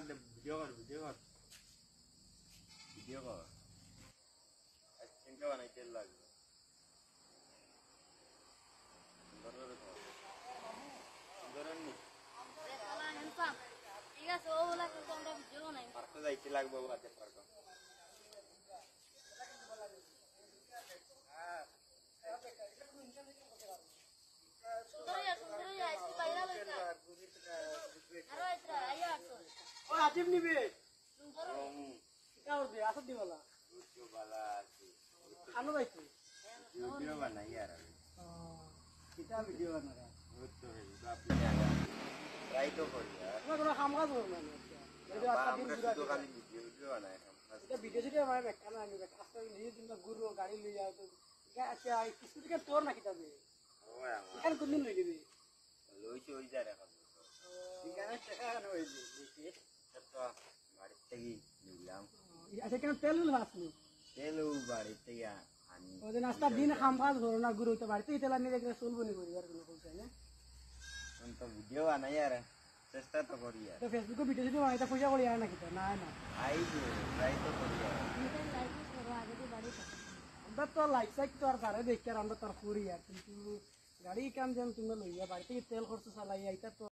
video কর চিন্তা বানাইতে লাগবে ঠিক আছে ও বলা কিন্তু আমরা ভিডিও বানাই পার্কে যাইতে লাগবে বাজে পার্ক সুন্দর আইসি বাইরা লইতা আরো আইত্রা আইয়া আসো ও আজিব নিবে সুন্দর এটা ওর দে আসো দিবালা ভিডিও বালা আছে আনো যাইতে ভিডিও বানাই আর এটা ভিডিও বানা তো আপনি আগা ট্রাই তো করি তোমার কোনো কাম কাজ করো না এটা আজকে দিন আমরা পুরা শুধু খালি ভিডিও বানাই এটা ভিডিও সিডিও মানে বেকার না নিবে আজকে নিজে দিন গুরু গাড়ি লই যাও তো এটা আচ্ছা কিছু থেকে তোর না কিতাবে ও আমার এখন কোন দিন লই দিবি লইছে ওই যায় এখন এখানে টাকা আনো হই দেখি তো বাড়ি থেকে নিলাম আচ্ছা কেন তেল ভাসনি তেলও বাড়ি থেকে আনি ওই নাস্তা দিন কাম কাজ করো না গুরু তো বাড়িতে তেল আনি দেখলে চলবো নি পরিবার কোনো কইছে না তো ভিডিও বানাই আর চেষ্টা তো করি আর তো ফেসবুকে ভিডিও সিডিও বানাইতে পয়সা করি আর না কিতা না না আইবো ট্রাই তো করি আর লাইক করো আগে দিয়ে বাড়ি থাকো আমরা তো লাইক সাইক তো আর সারে দেখি আর আমরা তো করি আর কিন্তু গাড়ি কাম যেন তুমি লইয়া বাড়িতে তেল খরচ চালাই এটা তো